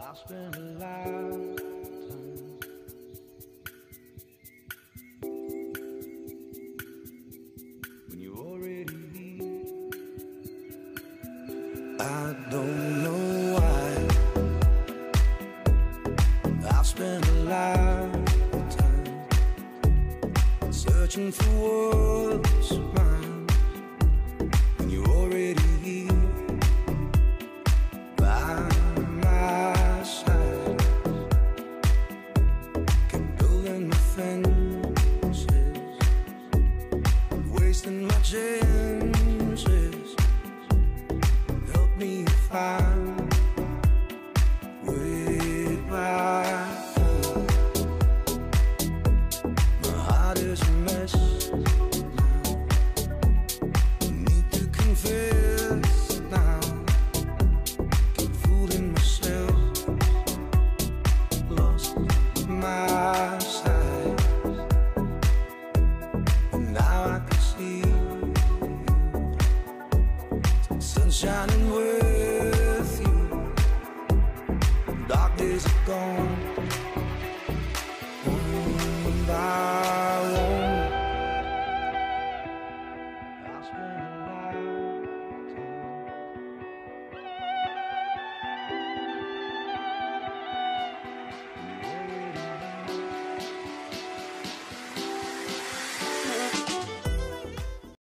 I've spent a lifetime when you're already here. I don't know why I've spent a lifetime searching for what's mine when you're already here by my side. Keep building the fences, wasting my chances. Help me find way back home. My heart is a mess now. Need to confess now. Keep fooling myself, lost my sight. And now I can see sun shining with you. Dark days are gone.